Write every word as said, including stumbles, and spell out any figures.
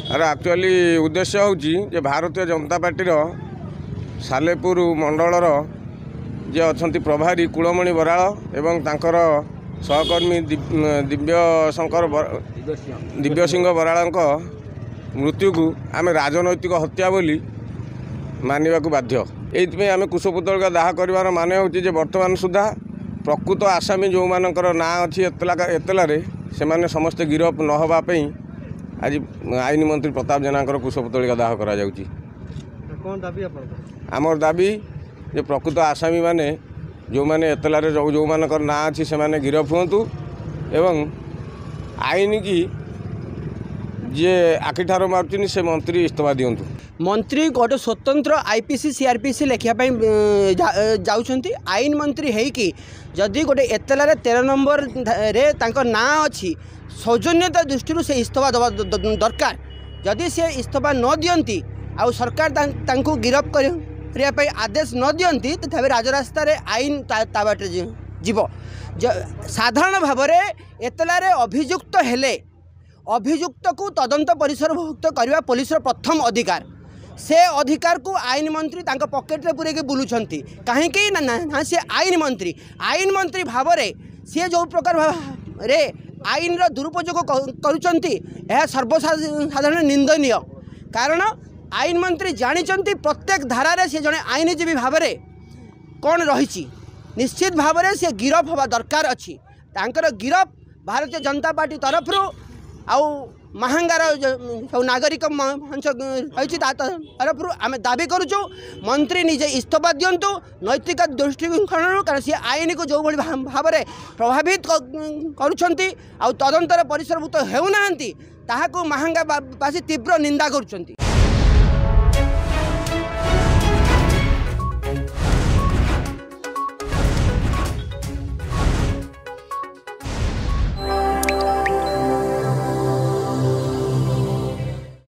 अरे एक्चुअली उद्देश्य हूँ भारतीय जनता पार्टी सालेपुर मंडलर जे अच्छा प्रभारी कुलमणि बराल एवं तांकर सहकर्मी दिव्य शंकर दिव्य सिंह बराल मृत्यु को आम राजनैतिक हत्या बोली मानवा बाध्य। ये आम कुशपुतलिका दाह कर मान हूँ बर्तमान सुधा प्रकृत आसामी जो मानकर ना अच्छी एतला एतलारे से माने समस्ते गिरफ न होगापी आज आईन मंत्री प्रताप जेना कुशपुतलिका दाह करा जाउची। आमर दाबी जे प्रकृत आसामी माने जो माने एतलारे जो जो मानकर ना अच्छी से माने गिरफ हुंतु एवं आईन की जे आखिठार मार्चुनी से मंत्री इस्तीफा दिंतु। मंत्री गोटे स्वतंत्र आईपीसी सीआरपीसी लेखापी जाउछंती आईन मंत्री है कि जदि गोटे एतलारे तेरह नंबर रे तांको ना अच्छी सौजन्यता दृष्टि से इस्तीफा दबा दरकार। जदि से इस्तीफा न दियंती आउ सरकार तांको गिरफ करने आदेश न दियंती तथापि राजरास्तार आईन ता बाटे जीव। साधारण भाव में एतलारे अभियुक्त हेले अभियुक्त को तदंत परिसरभुक्त करने पुलिस प्रथम अधिकार से अधिकार को आईन मंत्री तांको पॉकेट रे पूरे बुलूंट कहीं ना, ना, ना से आईन मंत्री आईन मंत्री भाव में सी जो प्रकार रे आईन रो दुरुपयोग करुचंती यह सर्वसाधारण निंदनीय। कारण आईन मंत्री जानी प्रत्येक धारा रे से जड़े आईनजीवी भाव में कौन रही निश्चित भाव में से गिरफ हवा दरकार अच्छी। तांकर गिरफ भारतीय जनता पार्टी तरफ आउ महांगार सब नागरिक मंच रही तरफ आम दाबी करुचु मंत्री निजे इस्तीफा दिंतु नैतिक दृष्टिकोण कारण सी आईन को जो भाव में प्रभावित करुछंती आउ तदंतर परिसरभुक्त हेउनाहांती ताहाकु महांगावासी तीव्र निंदा करुछंती।